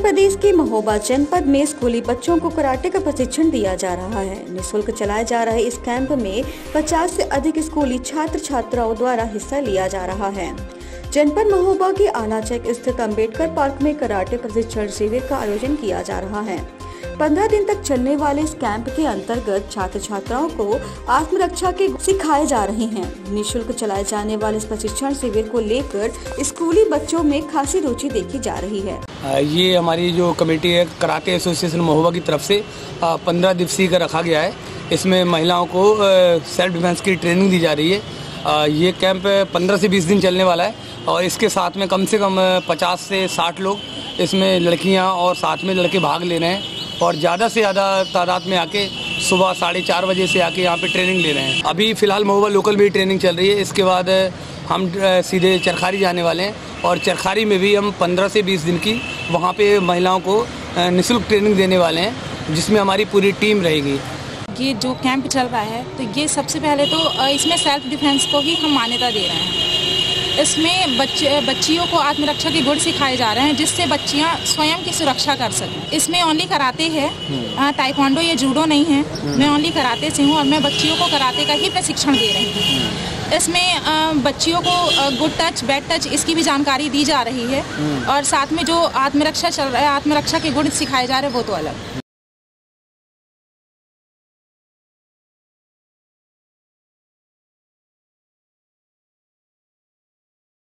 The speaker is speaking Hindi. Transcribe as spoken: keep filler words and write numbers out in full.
प्रदेश के महोबा जनपद में स्कूली बच्चों को कराटे का प्रशिक्षण दिया जा रहा है। निःशुल्क चलाए जा रहे इस कैंप में पचास से अधिक स्कूली छात्र छात्राओं द्वारा हिस्सा लिया जा रहा है। जनपद महोबा के आनाचक स्थित अम्बेडकर पार्क में कराटे प्रशिक्षण शिविर का आयोजन किया जा रहा है। पंद्रह दिन तक चलने वाले इस कैंप के अंतर्गत छात्र छात्राओं को आत्मरक्षा के सिखाए जा रहे हैं। निःशुल्क चलाए जाने वाले इस प्रशिक्षण शिविर को लेकर स्कूली बच्चों में खासी रुचि देखी जा रही है। ये हमारी जो कमेटी है कराटे एसोसिएशन महोबा की तरफ से पंद्रह दिवसीय का रखा गया है। इसमें महिलाओं को सेल्फ डिफेंस की ट्रेनिंग दी जा रही है। ये कैंप पंद्रह से बीस दिन चलने वाला है और इसके साथ में कम से कम पचास से साठ लोग इसमें लड़कियां और साथ में लड़के भाग ले रहे हैं और ज़्यादा से ज़्यादा तादाद में आके सुबह साढ़े चार बजे से आके यहाँ पे ट्रेनिंग ले रहे हैं। अभी फ़िलहाल महोबा लोकल में ट्रेनिंग चल रही है। इसके बाद हम सीधे चरखारी जाने वाले हैं और चरखारी में भी हम पंद्रह से बीस दिन की वहाँ पे महिलाओं को निःशुल्क ट्रेनिंग देने वाले हैं, जिसमें हमारी पूरी टीम रहेगी। ये जो कैंप चल रहा है तो ये सबसे पहले तो इसमें सेल्फ डिफेंस को ही हम मान्यता दे रहे हैं। इसमें बच्चे बच्चियों को आत्मरक्षा के गुण सिखाए जा रहे हैं, जिससे बच्चियां स्वयं की सुरक्षा कर सकें। इसमें ओनली कराटे है, ताइक्वांडो या जूडो नहीं है। मैं ओनली कराटे से हूँ और मैं बच्चियों को कराटे का ही प्रशिक्षण दे रही हूँ। इसमें बच्चियों को गुड टच, बैड टच इसकी भी जानकारी दी जा रही है और साथ में जो आत्मरक्षा चल रहा है, आत्मरक्षा के गुण सिखाए जा रहे हैं वो तो अलग।